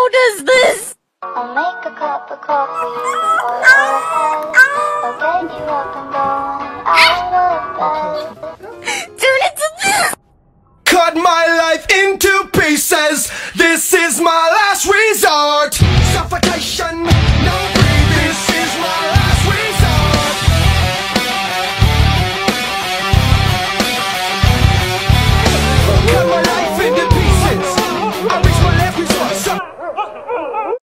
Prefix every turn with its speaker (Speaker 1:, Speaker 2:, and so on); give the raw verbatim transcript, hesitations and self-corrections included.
Speaker 1: How does this?
Speaker 2: I'll make a cup of coffee for your head. I'll get you up and going.